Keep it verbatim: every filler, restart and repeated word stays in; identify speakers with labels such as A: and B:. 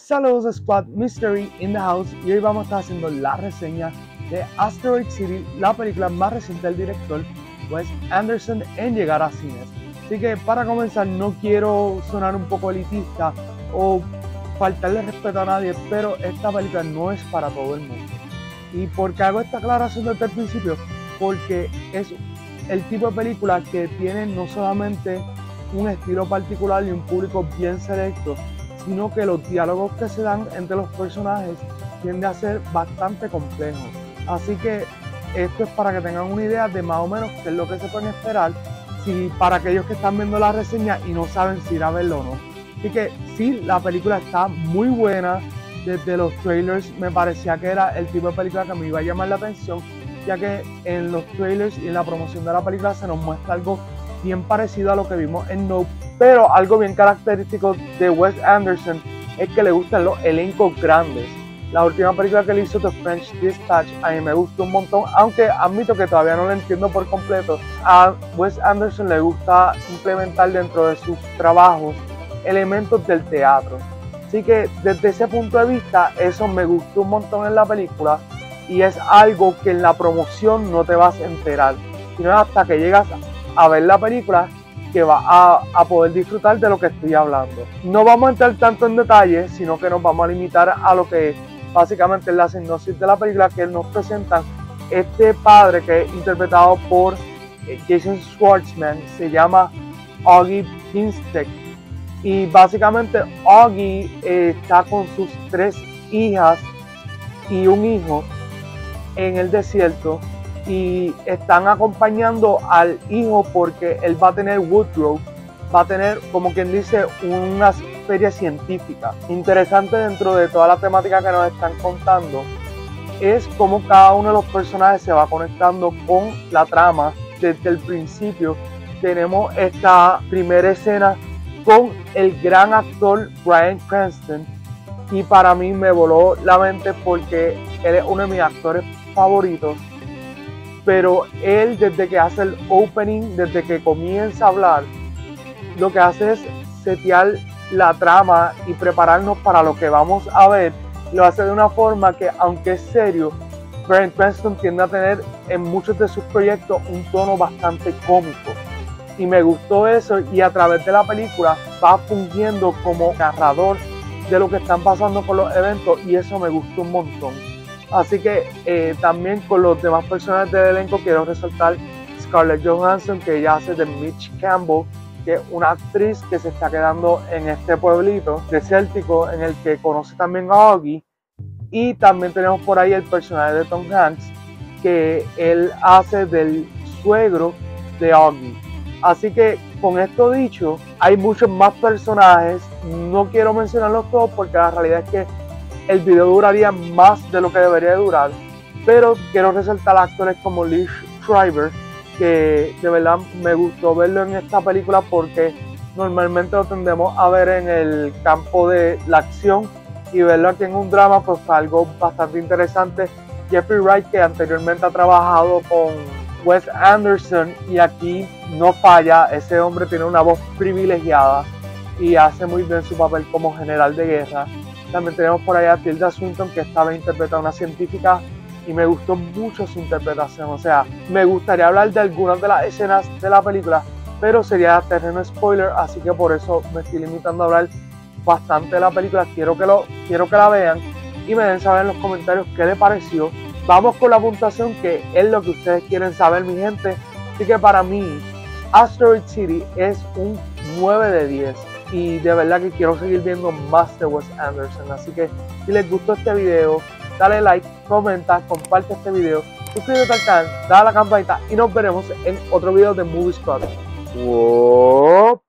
A: Saludos Squad, Mystery in the House, y hoy vamos a estar haciendo la reseña de Asteroid City, la película más reciente del director Wes Anderson en llegar a cines. Así que para comenzar, no quiero sonar un poco elitista o faltarle respeto a nadie, pero esta película no es para todo el mundo. ¿Y por qué hago esta aclaración desde el principio? Porque es el tipo de película que tiene no solamente un estilo particular y un público bien selecto, sino que los diálogos que se dan entre los personajes tienden a ser bastante complejos. Así que esto es para que tengan una idea de más o menos qué es lo que se pueden esperar, si para aquellos que están viendo la reseña y no saben si ir a verlo o no. Así que sí, la película está muy buena. Desde los trailers me parecía que era el tipo de película que me iba a llamar la atención, ya que en los trailers y en la promoción de la película se nos muestra algo bien parecido a lo que vimos en Nope, pero algo bien característico de Wes Anderson es que le gustan los elencos grandes. La última película que le hizo, The French Dispatch, a mí me gustó un montón, aunque admito que todavía no lo entiendo por completo. A Wes Anderson le gusta implementar dentro de sus trabajos elementos del teatro. Así que desde ese punto de vista, eso me gustó un montón en la película, y es algo que en la promoción no te vas a enterar, sino hasta que llegas a ver la película que vas a, a poder disfrutar de lo que estoy hablando. No vamos a entrar tanto en detalle, sino que nos vamos a limitar a lo que básicamente es la sinopsis de la película, que nos presentan este padre que es interpretado por Jason Schwartzman, se llama Augie Pinchbeck, y básicamente Augie eh, está con sus tres hijas y un hijo en el desierto, y están acompañando al hijo porque él va a tener Woodrow, va a tener, como quien dice, una feria científica. Interesante dentro de toda la temática que nos están contando es cómo cada uno de los personajes se va conectando con la trama desde el principio. Tenemos esta primera escena con el gran actor Bryan Cranston, y para mí me voló la mente porque él es uno de mis actores favoritos. Pero él, desde que hace el opening, desde que comienza a hablar, lo que hace es setear la trama y prepararnos para lo que vamos a ver. Lo hace de una forma que, aunque es serio, Bryan Cranston tiende a tener en muchos de sus proyectos un tono bastante cómico. Y me gustó eso, y a través de la película va fungiendo como narrador de lo que están pasando con los eventos, y eso me gustó un montón. Así que eh, también con los demás personajes del elenco quiero resaltar Scarlett Johansson, que ella hace de Mitch Campbell, que es una actriz que se está quedando en este pueblito desértico en el que conoce también a Augie. Y también tenemos por ahí el personaje de Tom Hanks, que él hace del suegro de Augie. Así que con esto dicho, hay muchos más personajes, no quiero mencionarlos todos porque la realidad es que el video duraría más de lo que debería durar, pero quiero resaltar actores como Liev Schreiber, que de verdad me gustó verlo en esta película porque normalmente lo tendemos a ver en el campo de la acción, y verlo aquí en un drama pues fue algo bastante interesante. Jeffrey Wright, que anteriormente ha trabajado con Wes Anderson, y aquí no falla, ese hombre tiene una voz privilegiada y hace muy bien su papel como general de guerra. También tenemos por ahí a Tilda Swinton, que esta vez interpreta a una científica, y me gustó mucho su interpretación. O sea, me gustaría hablar de algunas de las escenas de la película, pero sería terreno spoiler, así que por eso me estoy limitando a hablar bastante de la película. Quiero que, lo, quiero que la vean y me den saber en los comentarios qué les pareció. Vamos con la puntuación, que es lo que ustedes quieren saber, mi gente. Así que para mí, Asteroid City es un nueve de diez. Y de verdad que quiero seguir viendo más de Wes Anderson. Así que si les gustó este video, dale like, comenta, comparte este video, suscríbete al canal, dale a la campanita, y nos veremos en otro video de Movie Squad. Wow.